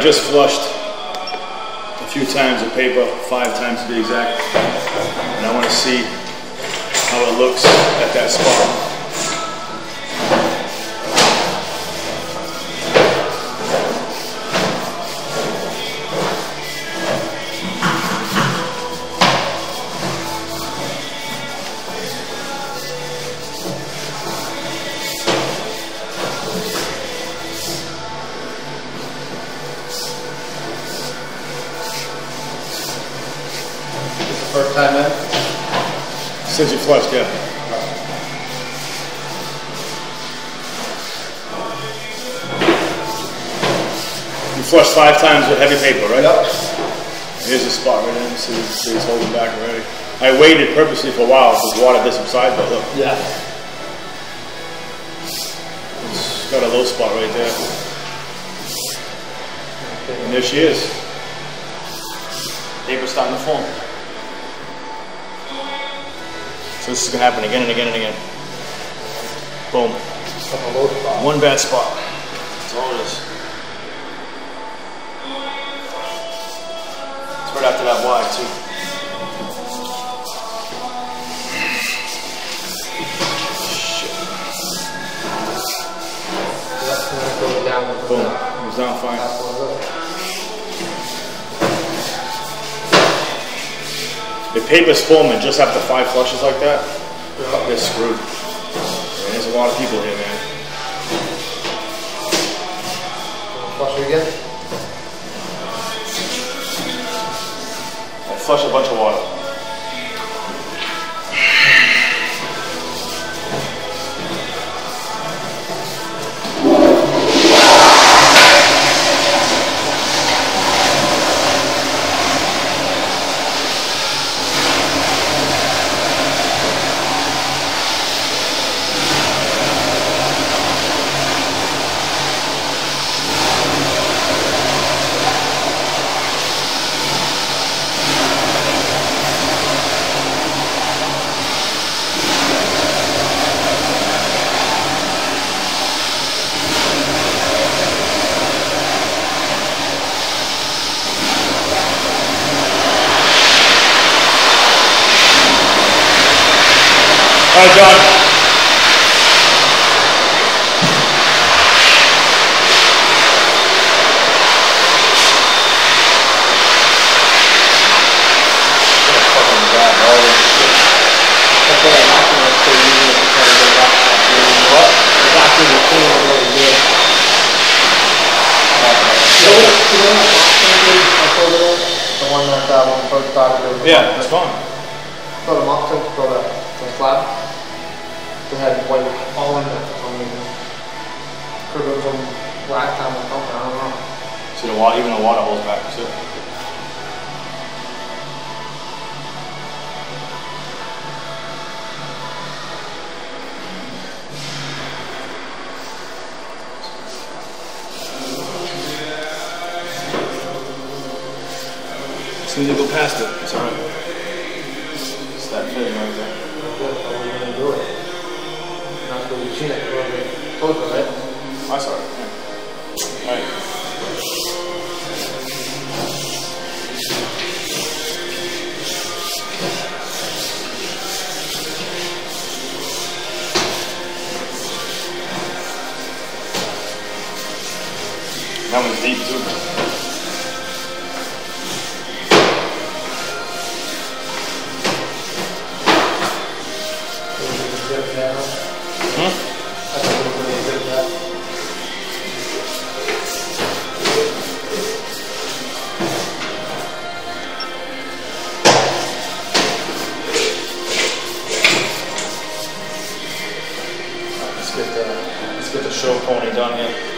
just flushed a few times of paper, 5 times to be exact, and I want to see how it looks at that spot. First time in? Since you flushed, yeah. You flushed 5 times with heavy paper, right? Yep. Here's the spot right in. See, it's holding back already. I waited purposely for a while because water did subside, but look. Yeah. It's got a low spot right there. And there she is. Paper's starting to form. So this is going to happen again and again and again. Boom. One bad spot. That's all it is. It's right after that Y too. Shit. Boom. It was down fine. The paper's forming just after 5 flushes like that. Yeah. They're screwed. And there's a lot of people here, man. Flush it again? I flush a bunch of water. All right, John. The one that when we first started. Yeah, it's gone. Throw them up, throw the slab. They had white all in there for some reason. Could have been from last time or something, I don't know. See the water, even the water holds back too. As soon as you go past it, it's alright. It's that fitting right there. Do it. Not that you've seen it closer, right? I saw it. Yeah. All right. That one's deep too. Let's get the show pony done here.